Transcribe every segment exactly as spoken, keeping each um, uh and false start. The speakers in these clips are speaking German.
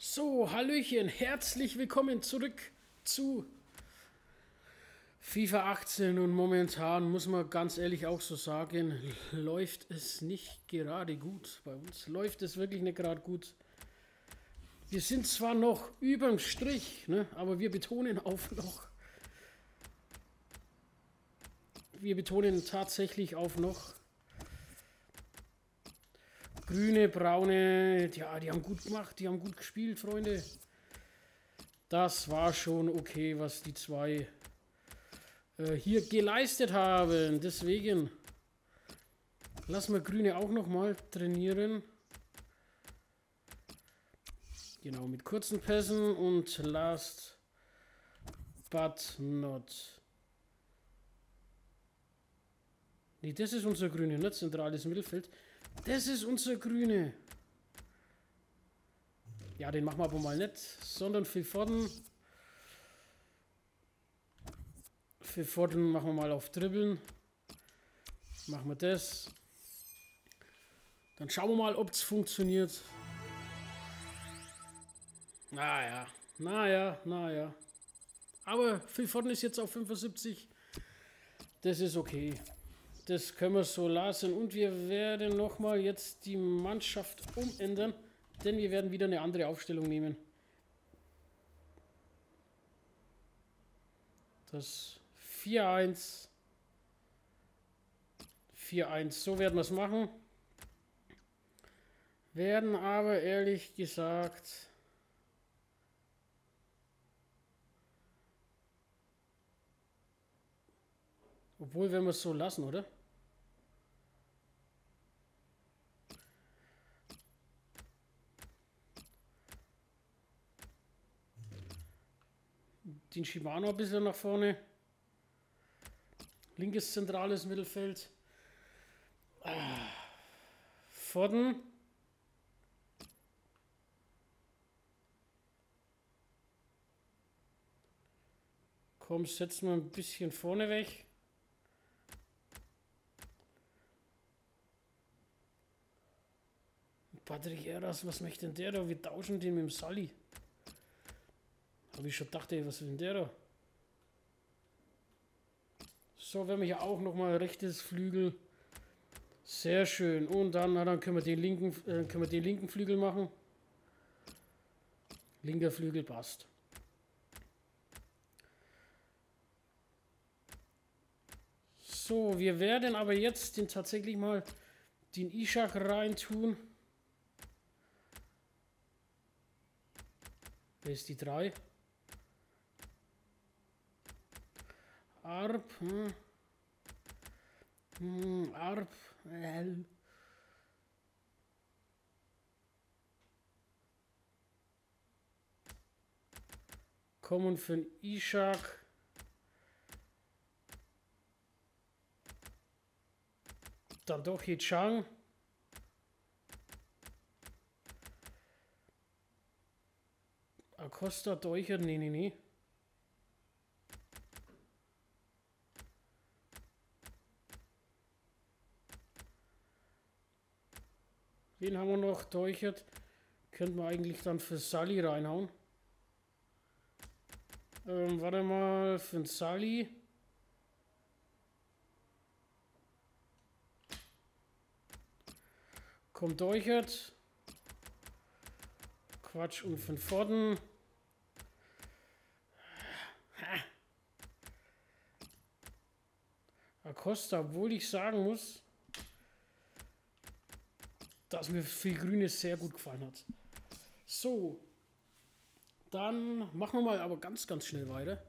So, Hallöchen, herzlich willkommen zurück zu FIFA achtzehn und momentan muss man ganz ehrlich auch so sagen, läuft es nicht gerade gut bei uns. Läuft es wirklich nicht gerade gut. Wir sind zwar noch überm Strich, ne, aber wir betonen auf noch. Wir betonen tatsächlich auf noch. Grüne, braune, ja, die haben gut gemacht, die haben gut gespielt, Freunde. Das war schon okay, was die zwei äh, hier geleistet haben. Deswegen lassen wir Grüne auch noch mal trainieren. Genau, mit kurzen Pässen und last but not. Nee, das ist unser Grüne, ne? Zentrales Mittelfeld. Das ist unser Grüne. Ja, den machen wir aber mal nicht, sondern Phil Foden. Phil Foden machen wir mal auf Dribbeln. Machen wir das. Dann schauen wir mal, ob es funktioniert. Naja, naja, naja. Aber Phil Foden ist jetzt auf fünfundsiebzig. Das ist okay. Das können wir so lassen. Und wir werden nochmal jetzt die Mannschaft umändern. Denn wir werden wieder eine andere Aufstellung nehmen. Das vier eins. vier eins. So werden wir es machen. Werden aber ehrlich gesagt... Obwohl, wenn wir es so lassen, oder? Den Shimano ein bisschen nach vorne. Linkes zentrales Mittelfeld. Ah. Foden. Komm, setzen wir ein bisschen vorne weg. Patrick Eras, was möchte denn der da? Wir tauschen den mit dem Sully. Habe ich schon gedacht, ey, was will denn der da? So, wenn wir hier auch nochmal rechtes Flügel. Sehr schön. Und dann, na, dann können wir den linken, äh, können wir den linken Flügel machen. Linker Flügel passt. So, wir werden aber jetzt den tatsächlich mal den Ishak rein tun. Wer ist die drei? Arp. Hm. Hm, Arp. Äh. Kommen für den Ishak. Dann doch hier Chang. Acosta, Deuchert, nee, nee, nee. Den haben wir noch, Deuchert. Könnten wir eigentlich dann für Sully reinhauen. Ähm, warte mal, für den Sully. Kommt Deuchert. Quatsch, und für den Foden. Acosta, obwohl ich sagen muss, dass mir viel Grünes sehr gut gefallen hat. So, dann machen wir mal aber ganz, ganz schnell weiter.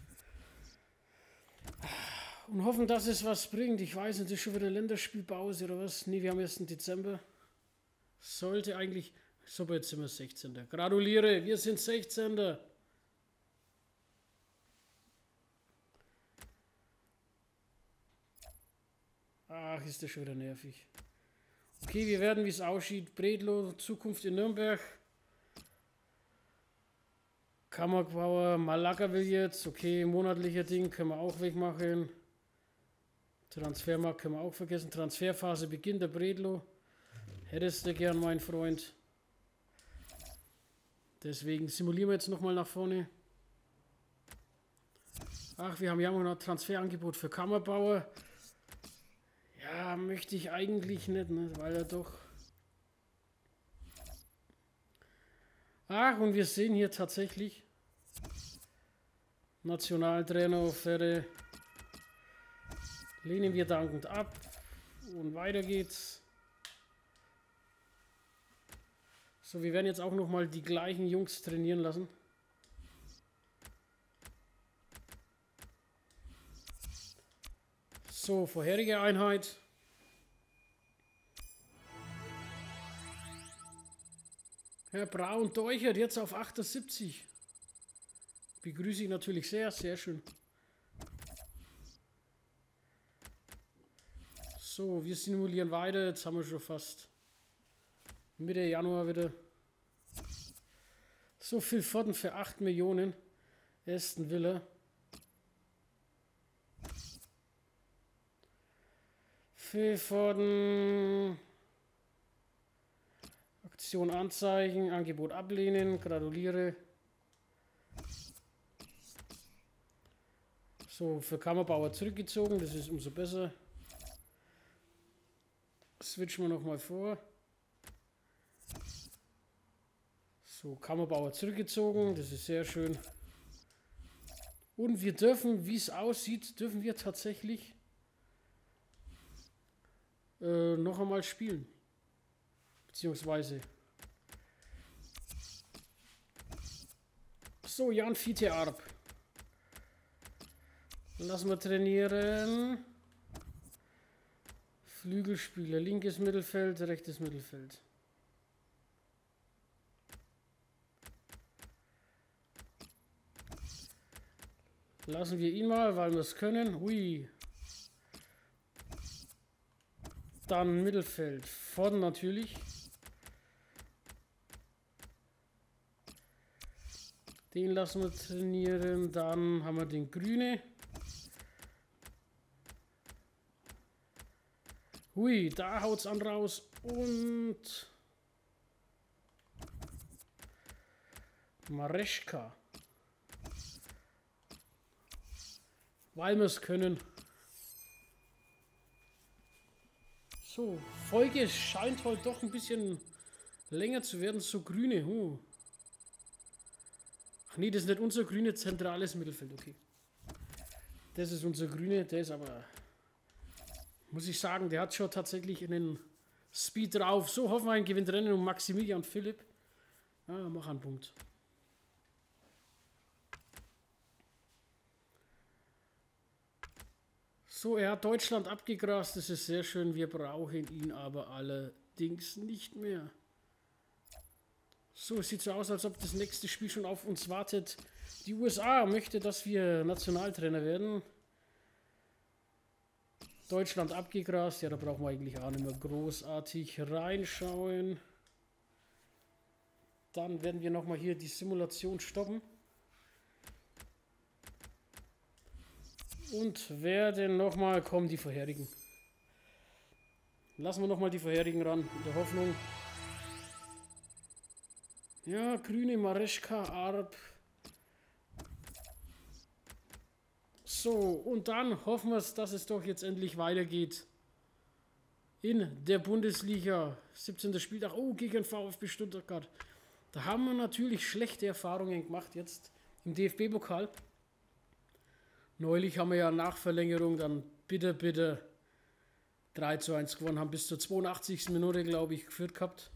Und hoffen, dass es was bringt. Ich weiß nicht, ist schon wieder Länderspielpause oder was? Ne, wir haben erst im Dezember. Sollte eigentlich... So, jetzt sind wir sechzehnter Gratuliere, wir sind sechzehnter Ach, ist das schon wieder nervig. Okay, wir werden, wie es aussieht, Bredlo, Zukunft in Nürnberg. Kammerquauer, Malaga will jetzt. Okay, monatlicher Ding können wir auch wegmachen. Transfermarkt können wir auch vergessen. Transferphase beginnt, der Bredlo. Hättest du gern, mein Freund. Deswegen simulieren wir jetzt nochmal nach vorne. Ach, wir haben ja noch ein Transferangebot für Kammerbauer. Ja, möchte ich eigentlich nicht, ne? Weil er doch... Ach, und wir sehen hier tatsächlich Nationaltrainer-Offerte. Lehnen wir dankend ab. Und weiter geht's. So, wir werden jetzt auch noch mal die gleichen Jungs trainieren lassen. So, vorherige Einheit. Herr Braun Deuchert jetzt auf achtundsiebzig. Begrüße ich natürlich sehr, sehr schön. So, wir simulieren weiter. Jetzt haben wir schon fast Mitte Januar wieder. So viel Pfoten für acht Millionen. Aston Villa. Phil Foden. Aktion anzeigen. Angebot ablehnen. Gratuliere. So, für Kammerbauer zurückgezogen. Das ist umso besser. Switchen wir nochmal vor. So, Kammerbauer zurückgezogen. Das ist sehr schön. Und wir dürfen, wie es aussieht, dürfen wir tatsächlich äh, noch einmal spielen. Beziehungsweise. So, Jan Fiete Arp. Lassen wir trainieren. Flügelspieler, linkes Mittelfeld, rechtes Mittelfeld. Lassen wir ihn mal, weil wir es können. Hui. Dann Mittelfeld. Vorne natürlich. Den lassen wir trainieren. Dann haben wir den Grüne. Hui, da haut's an raus. Und Mareschka. Weil wir es können. So, Folge scheint heute doch ein bisschen länger zu werden. So grüne. Huh. Ach nee, das ist nicht unser grüne zentrales Mittelfeld. Okay. Das ist unser grüne. Der ist aber, muss ich sagen, der hat schon tatsächlich einen Speed drauf. So, Hoffenheim gewinnt Rennen um Maximilian Philipp. Ja, mach einen Punkt. So, er hat Deutschland abgegrast, das ist sehr schön, wir brauchen ihn aber allerdings nicht mehr. So, es sieht so aus, als ob das nächste Spiel schon auf uns wartet. Die U S A möchte, dass wir Nationaltrainer werden. Deutschland abgegrast, ja, da brauchen wir eigentlich auch nicht mehr großartig reinschauen. Dann werden wir nochmal hier die Simulation stoppen. Und werden nochmal kommen die vorherigen. Lassen wir nochmal die vorherigen ran, in der Hoffnung. Ja, grüne Mareschka, Arp. So, und dann hoffen wir, dass es doch jetzt endlich weitergeht. In der Bundesliga. siebzehnter Spieltag. Oh, gegen VfB Stuttgart. Da haben wir natürlich schlechte Erfahrungen gemacht jetzt im D F B-Pokal. Neulich haben wir ja nach Verlängerung dann bitte, bitte drei zu eins gewonnen, haben bis zur zweiundachtzigsten Minute, glaube ich, geführt gehabt.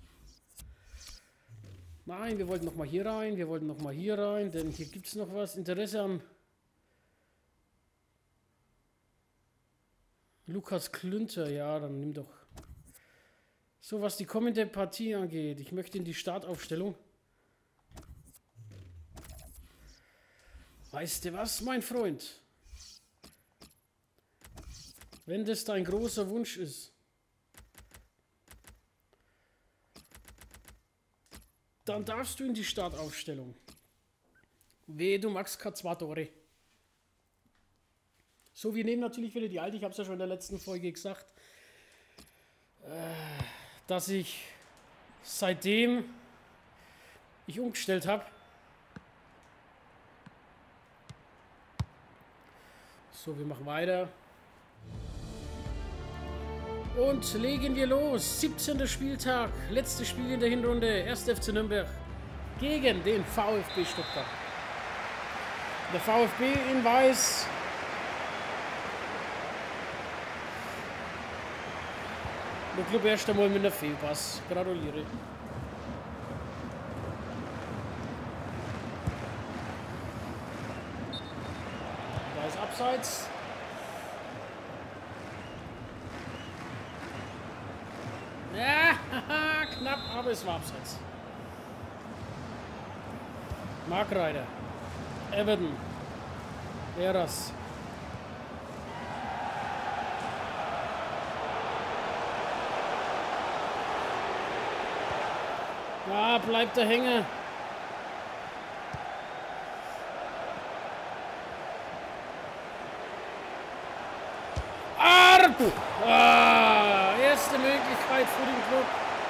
Nein, wir wollten nochmal hier rein, wir wollten nochmal hier rein, denn hier gibt es noch was. Interesse an Lukas Klünter, ja, dann nimm doch. So, was die kommende Partie angeht, ich möchte in die Startaufstellung. Weißt du was, mein Freund? Wenn das dein großer Wunsch ist, dann darfst du in die Startaufstellung. Wehe, du magst keine zwei Tore. So, wir nehmen natürlich wieder die alte. Ich habe es ja schon in der letzten Folge gesagt, dass ich seitdem ich umgestellt habe. So, wir machen weiter. Und legen wir los. siebzehnter Spieltag, letztes Spiel in der Hinrunde. erster F C Nürnberg gegen den VfB Stuttgart. Der VfB in weiß. Der Club erst einmal mit einem Fehlpass. Gratuliere. Da ist Abseits. Ja, knapp, aber es war Abseits. Markreiter. Everton. Eras. Ja, bleibt der Hänge. Arp! Ah, erste Möglichkeit für den Club.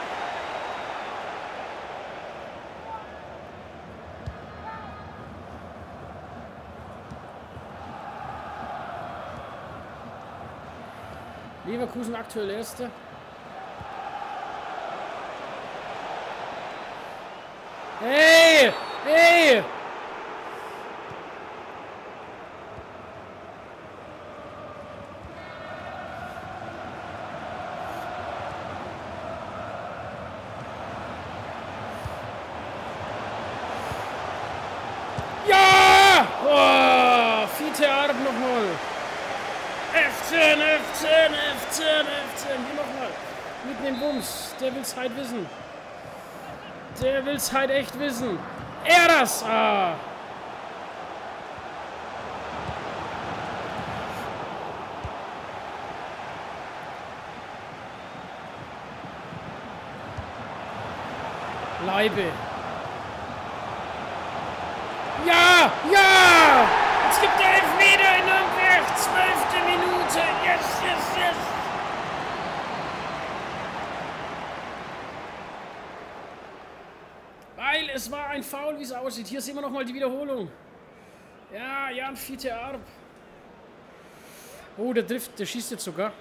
Leverkusen aktuell Erster. Hey! Hey! Ja! Oh, Fiete Arp nochmal. F zehn, F zehn, F zehn, F zehn. Hier nochmal. Mitten im Bums. Der will's halt wissen. Der will's halt echt wissen. Er das! Ah! Leibe. Ja! Ja! Es gibt der Elfmeter in Nürnberg. Zwölfte Minute. Yes, yes, yes. Weil es war ein Foul, wie es aussieht. Hier sehen wir nochmal die Wiederholung. Ja, Jan Fiete Arp. Oh, der trifft, der schießt jetzt sogar.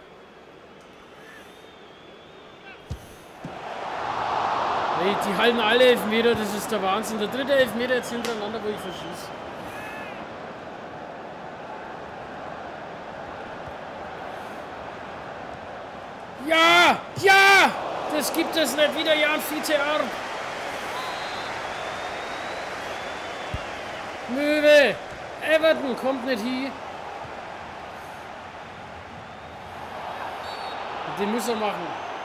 Hey, die halten alle Elfmeter, das ist der Wahnsinn. Der dritte Elfmeter jetzt hintereinander, wo ich verschieße. Ja, ja, das gibt es nicht wieder, Jan Fiete Arp. Möwe, Everton kommt nicht hier. Den muss er machen.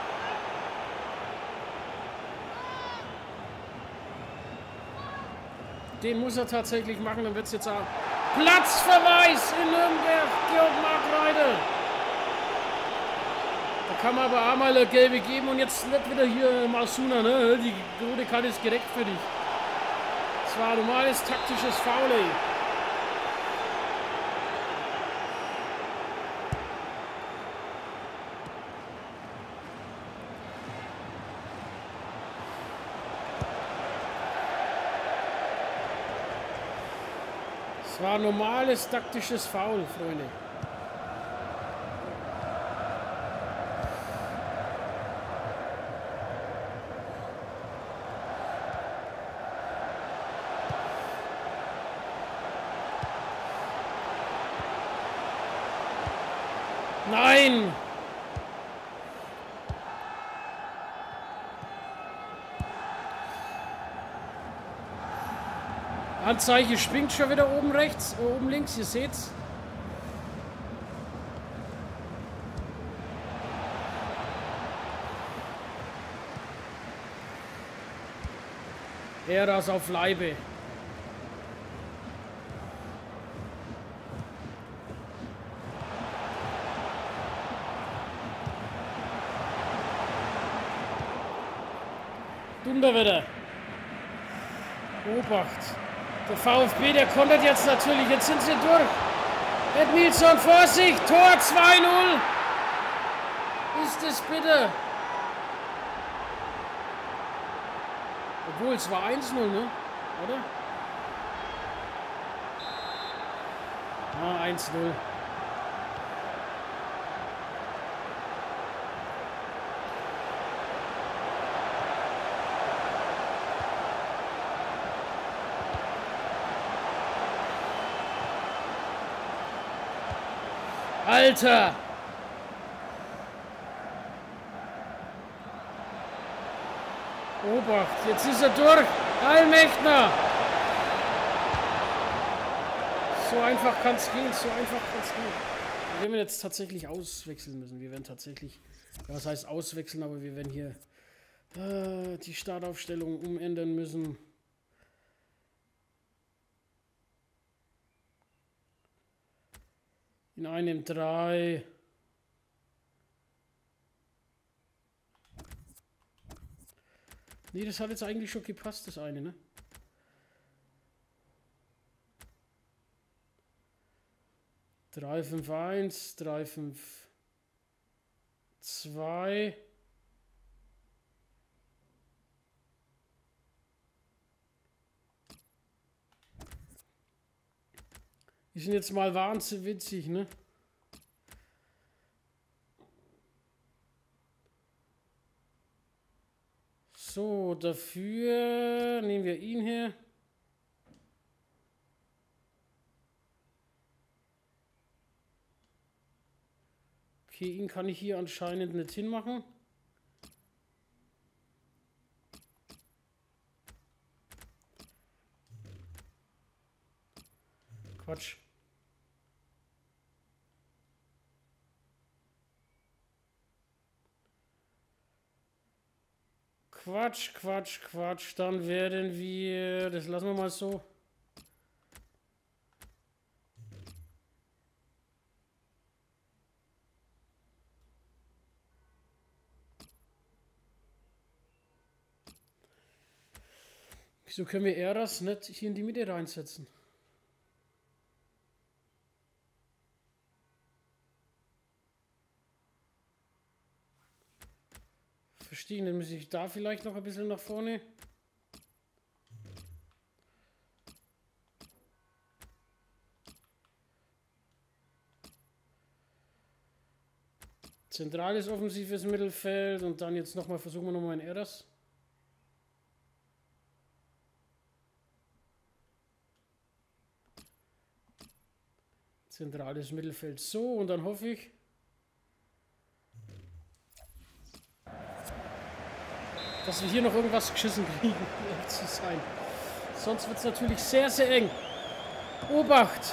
Den muss er tatsächlich machen, dann wird es jetzt auch Platzverweis in Nürnberg, Georg Markreiter. Da kann man aber auch mal eine gelbe geben und jetzt nicht wieder hier Masuna, ne? Die rote Karte ist direkt für dich. Das war ein normales taktisches Foul, ey. Das war ein normales taktisches Foul, Freunde. Nein! Anzeige springt schon wieder oben rechts, oben links, ihr seht's. Er das auf Leibe. Dunderwetter. Obacht. Der VfB, der kontert jetzt natürlich. Jetzt sind sie durch. Edmilson, Vorsicht. Tor zwei null. Ist es bitte. Obwohl, es war eins null, ne? Oder? Ah, eins null. Alter! Obacht, jetzt ist er durch. Allmächtner! So einfach kann es gehen, so einfach kann es gehen. Wir werden jetzt tatsächlich auswechseln müssen. Wir werden tatsächlich, ja, was heißt auswechseln, aber wir werden hier äh, die Startaufstellung umändern müssen. In einem drei. Nee, das hat jetzt eigentlich schon gepasst, das eine, ne? drei fünf eins, drei fünf zwei. Die sind jetzt mal wahnsinnig witzig, ne? So, dafür nehmen wir ihn her. Okay, ihn kann ich hier anscheinend nicht hinmachen. Quatsch. Quatsch, Quatsch, Quatsch. Dann werden wir... Das lassen wir mal so. Wieso können wir Eras nicht hier in die Mitte reinsetzen? Verstehen, dann muss ich da vielleicht noch ein bisschen nach vorne. Zentrales offensives Mittelfeld und dann jetzt nochmal versuchen wir nochmal ein Eras. Zentrales Mittelfeld so und dann hoffe ich, dass wir hier noch irgendwas geschissen kriegen, um ehrlich zu sein. Sonst wird es natürlich sehr, sehr eng. Obacht!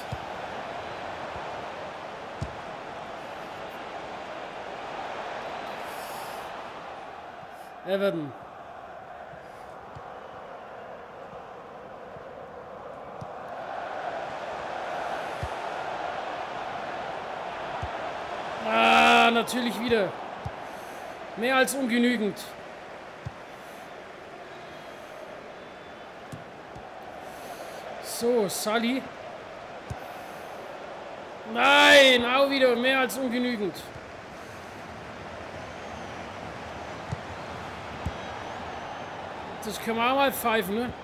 Everton. Ah, natürlich wieder. Mehr als ungenügend. So, Sully. Nein, auch wieder mehr als ungenügend. Das können wir auch mal pfeifen, ne?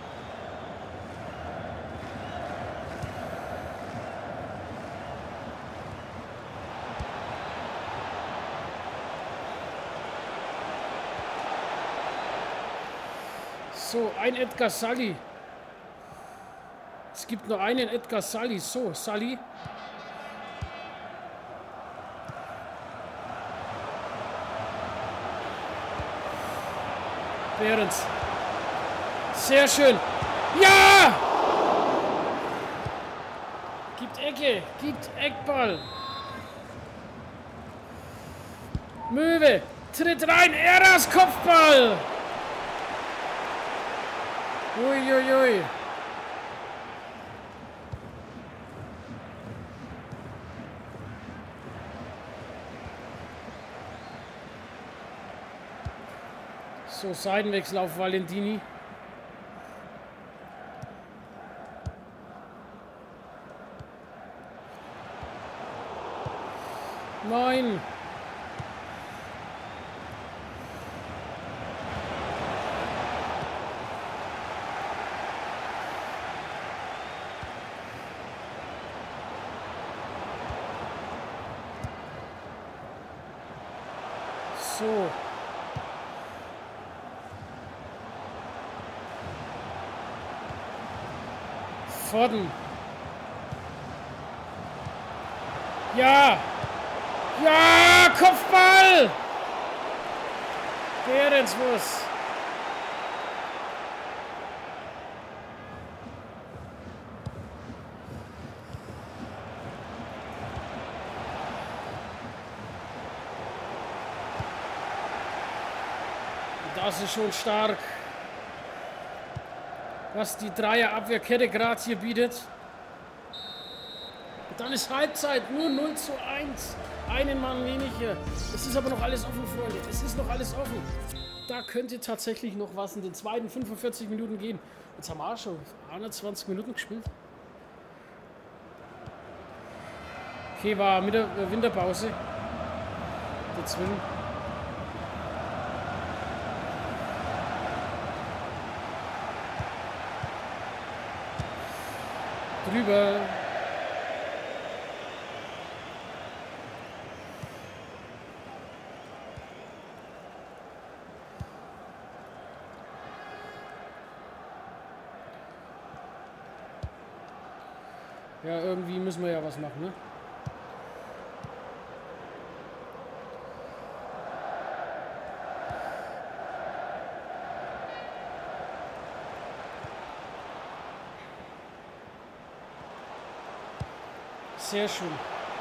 So, ein Edgar Sully. Es gibt nur einen Edgar Sully. So, Sully. Behrens. Sehr schön. Ja! Gibt Ecke. Gibt Eckball. Möwe. Tritt rein. Eras Kopfball. Uiuiui. Ui, ui. So, Seitenwechsel auf Valentini. Nein. So. Foden. Ja! Ja! Kopfball! Behrenswurst. Das ist schon stark, was die Dreier-Abwehrkette gerade hier bietet. Und dann ist Halbzeit, nur null zu eins. Einen Mann weniger. Es ist aber noch alles offen, Freunde. Es ist noch alles offen. Da könnte tatsächlich noch was in den zweiten fünfundvierzig Minuten gehen. Jetzt haben wir auch schon einundzwanzig Minuten gespielt. Okay, war mit der Winterpause dazwischen. Drüber. Ja, irgendwie müssen wir ja was machen, ne? Sehr schön.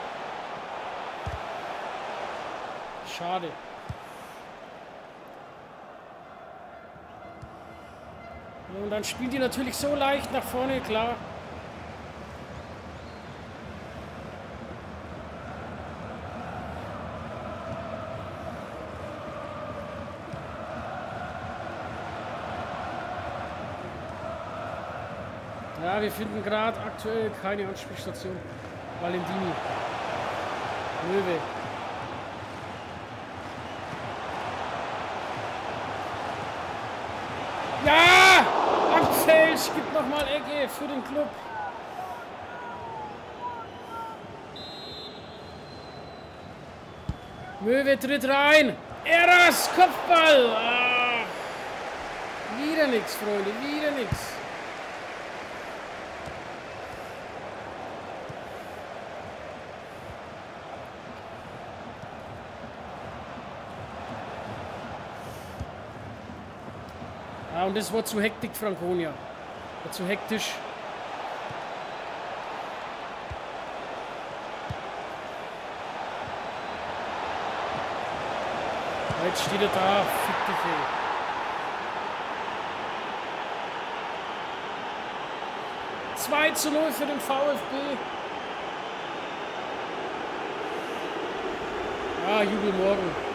Schade. Und dann spielt die natürlich so leicht nach vorne, klar. Ja, wir finden gerade aktuell keine Anspielstation. Valentini. Löwe. Ja! Abfälsch gibt nochmal Ecke für den Club. Möwe tritt rein. Eras Kopfball. Ah. Wieder nichts, Freunde. Wieder nichts. Ja, und das war zu hektisch, Franconia. War zu hektisch. Jetzt steht er da, fick dich, ey. zwei zu null für den VfB. Ah, Jubel morgen.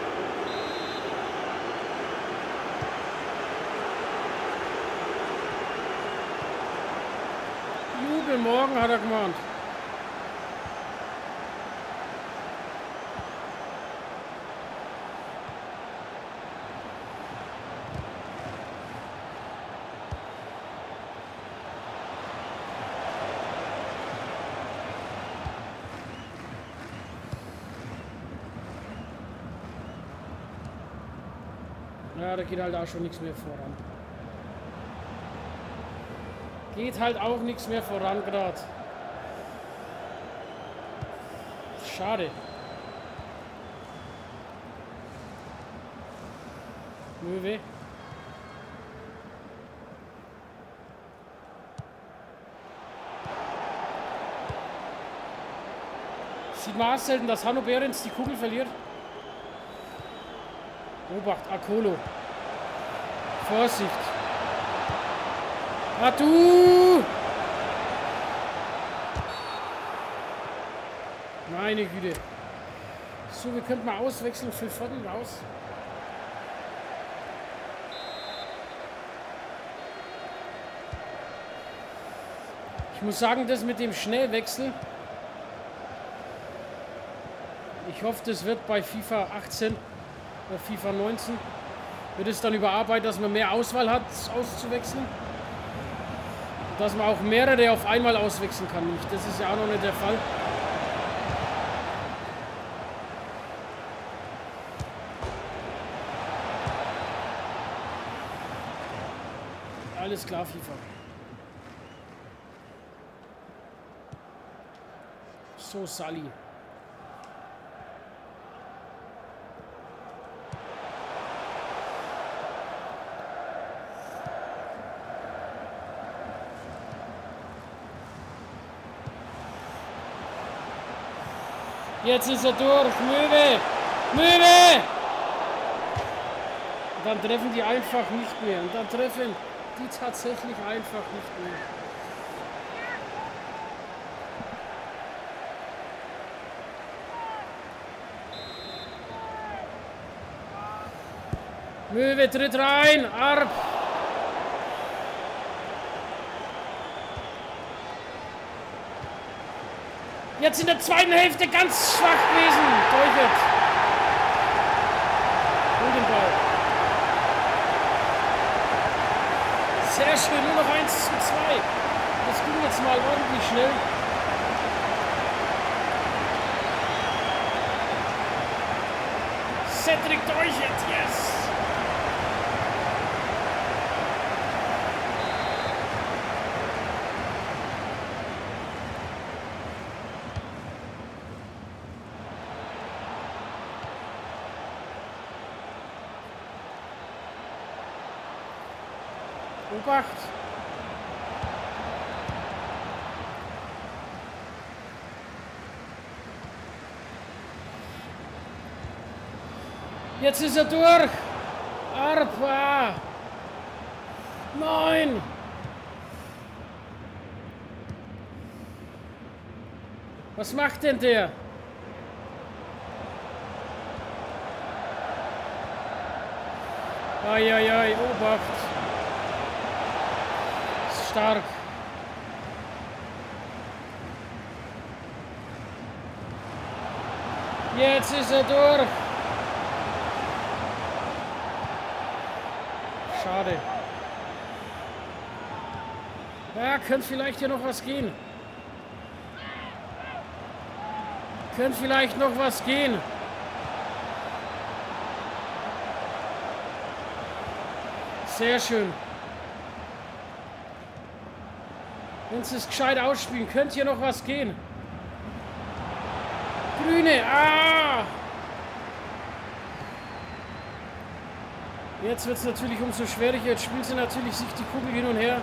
Jubel morgen, hat er gemeint. Ja, da geht halt auch schon nichts mehr voran. Geht halt auch nichts mehr voran gerade. Schade. Möwe. Sieht man auch selten, dass Hanno Behrens die Kugel verliert. Obacht, Akolo. Vorsicht. Ah, du! Meine Güte. So, wir könnten mal auswechseln für Foden raus. Ich muss sagen, das mit dem Schnellwechsel. Ich hoffe, das wird bei FIFA achtzehn oder FIFA neunzehn. Wird es dann überarbeitet, dass man mehr Auswahl hat, auszuwechseln. Dass man auch mehrere auf einmal auswechseln kann. Das ist ja auch noch nicht der Fall. Alles klar, FIFA. So, Sully. Jetzt ist er durch. Möwe! Möwe! Und dann treffen die einfach nicht mehr. Und dann treffen die tatsächlich einfach nicht mehr. Möwe tritt rein. Arp. Jetzt in der zweiten Hälfte ganz schwach gewesen. Teuchert. Und den Ball. Sehr schön, nur noch eins zu zwei. Das ging jetzt mal ordentlich schnell. Cedric Teuchert, yes! Obacht! Jetzt ist er durch! Arpa! Nein! Was macht denn der? Eieiei, Obacht! Stark. Jetzt ist er durch. Schade. Ja, könnte vielleicht hier noch was gehen. Könnte vielleicht noch was gehen. Sehr schön. Wenn sie es gescheit ausspielen, könnte hier noch was gehen. Grüne, ah! Jetzt wird es natürlich umso schwieriger. Jetzt spielen sie natürlich sich die Kugel hin und her.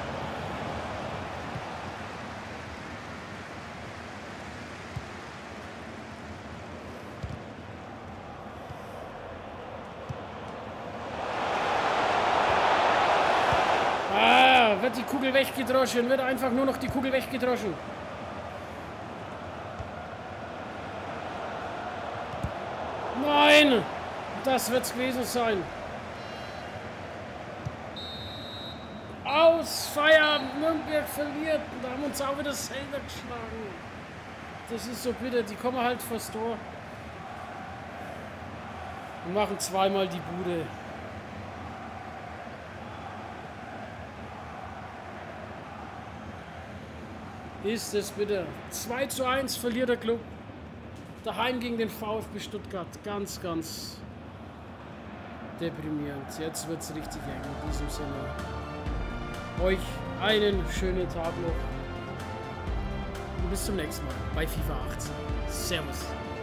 Wird die Kugel weggedroschen, wird einfach nur noch die Kugel weggedroschen. Nein! Das wird es gewesen sein. Aus! Feierabend! Nürnberg verliert! Und da haben uns auch wieder selber geschlagen. Das ist so bitter. Die kommen halt vors Tor. Und machen zweimal die Bude. Ist es bitter. zwei zu eins verliert der Club. Daheim gegen den VfB Stuttgart. Ganz, ganz deprimierend. Jetzt wird es richtig eng. In diesem Sinne. Euch einen schönen Tag noch. Und bis zum nächsten Mal bei FIFA achtzehn. Servus.